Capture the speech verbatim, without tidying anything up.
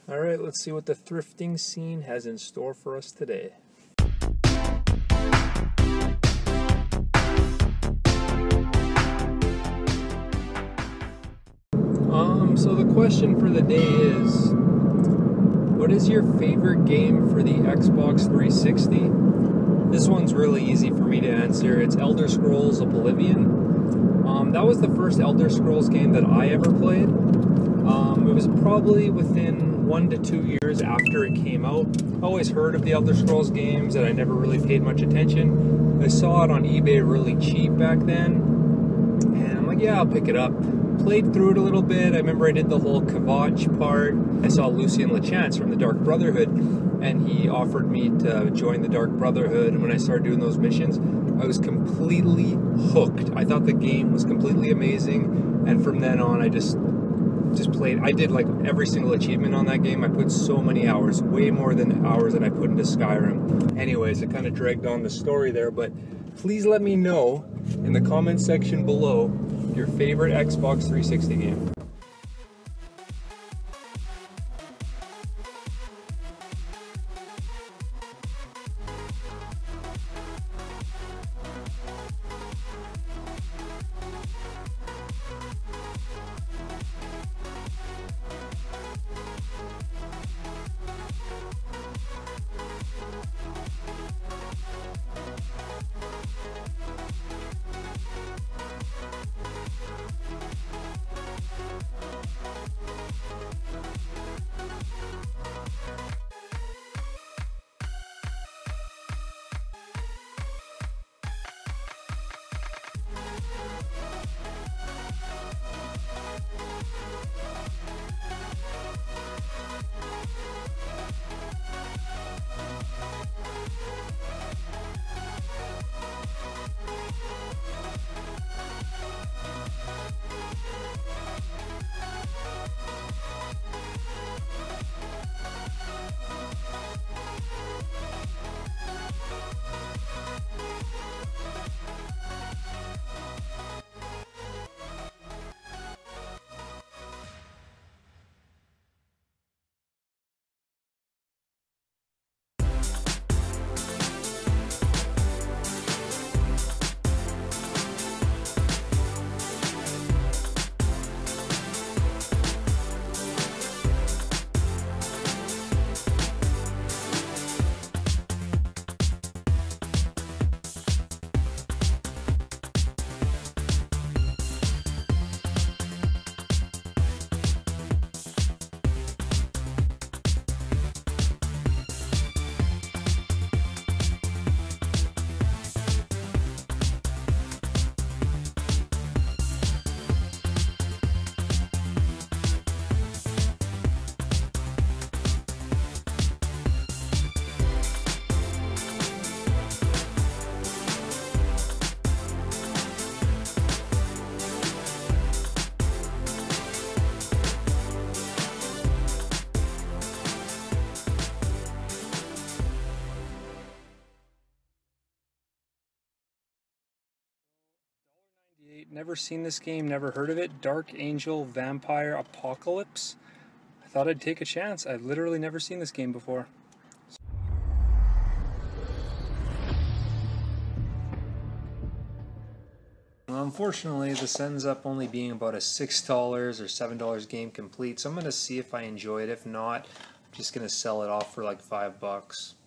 Alright, let's see what the thrifting scene has in store for us today. Um, so the question for the day is, what is your favorite game for the Xbox three sixty? This one's really easy for me to answer. It's Elder Scrolls Oblivion. Um, that was the first Elder Scrolls game that I ever played. Um, it was probably within one to two years after it came out. I always heard of the Elder Scrolls games and I never really paid much attention. I saw it on eBay really cheap back then, and I'm like, yeah, I'll pick it up. Played through it a little bit. I remember I did the whole Kvatch part. I saw Lucien Lachance from the Dark Brotherhood, and he offered me to join the Dark Brotherhood, and when I started doing those missions, I was completely hooked. I thought the game was completely amazing, and from then on I just just played. I did like every single achievement on that game. I put so many hours, way more than hours that I put into Skyrim. Anyways, it kind of dragged on the story there, but please let me know in the comment section below your favorite Xbox three sixty game. Never seen this game, never heard of it. Dark Angel Vampire Apocalypse. I thought I'd take a chance. I've literally never seen this game before. Well, unfortunately, this ends up only being about a six dollars or seven dollars game complete, so I'm going to see if I enjoy it. If not, I'm just going to sell it off for like five bucks.